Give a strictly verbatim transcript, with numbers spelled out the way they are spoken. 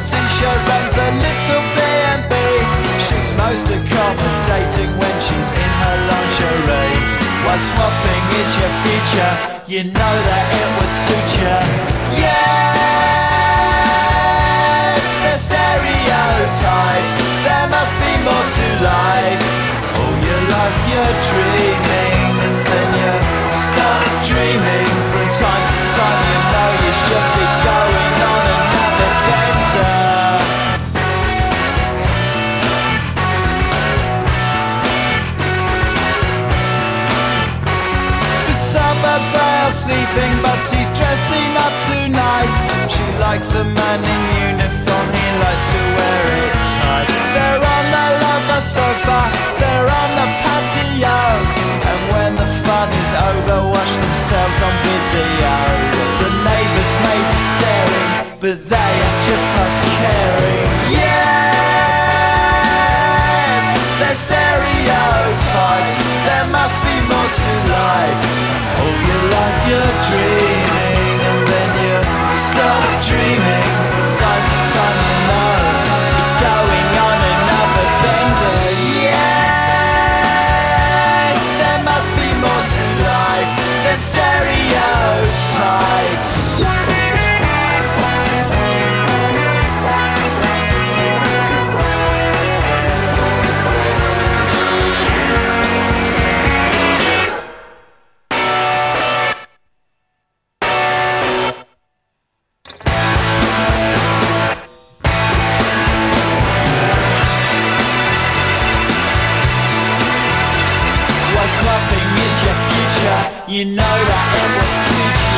t-shirt runs a little B and B. She's most accommodating when she's in her lingerie. While swapping is your future, you know that it would suit you. Yes, the stereotypes, there must be more to life. All your life you're dreaming, and then you start dreaming. From time to time you know you should be going on another bender. The suburbs, they are sleeping, but he's dressing up tonight. She likes a man in uniform, he likes to wear it tight. They're on the lover sofa, they're on the patio, and when the fun is over, watch themselves on video. The neighbours may be staring, but they are just past caring. Yes, they're stereotypes, there must be more to life. All your life you're dreaming, and then you stop dreaming. From time to time you know you're going on another bender. Yes, there must be more to life than stereotypes. You know that it will suit you.